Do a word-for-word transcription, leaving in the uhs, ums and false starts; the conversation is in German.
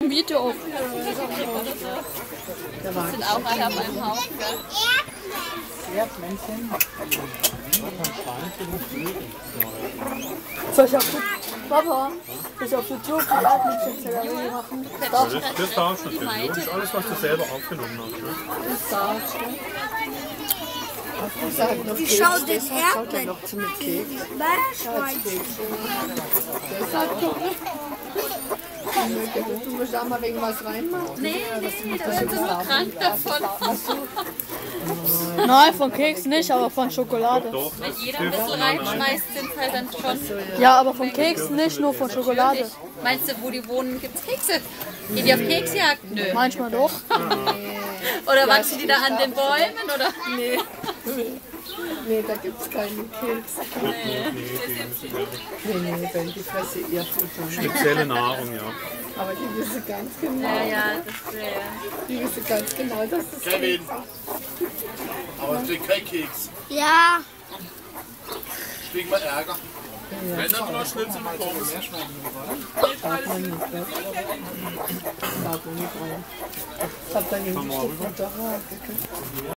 ein Video auf. Da war Sind auch alle auf einem Haufen. Erdmännchen. Soll ich auf YouTube, Papa, soll ich auf YouTube die Erdmännchen-Sellerie machen? Das, das darfst du natürlich. Das ist alles, was du selber aufgenommen hast. Ne? Das darfst du. Ich schau den Schaut er noch zu mit Keks. Du musst da mal wegen was reinmachen. Nee, nee, da sind sie nur krank davon. Nein, von Keks nicht, aber von Schokolade. Doch, Wenn das jeder ein bisschen reinschmeißt, sind halt dann schon. Ja, aber von Keksen nicht, nur von Schokolade. Meinst du, wo die wohnen, gibt's Kekse? Gehen die auf Keksjagd? Nö. Manchmal doch. Oder wachsen die da an den Bäumen? Oder? Nee. Nee, da gibt es keine Kekse. Nee. Nee, nee, wenn die Fresse ihr futtern. spezielle Nahrung, ja. Aber die wissen ganz genau. Ja, ja, das wäre. Die wissen ganz genau, dass das Kevin, aber krieg keinen Keks. Ja. Kriegen wir Ärger. Wenn dann noch Schnitzel mit Pommes. darf man nicht. Ne? Darf man nicht rein. Ich hab dann irgendwie Futter.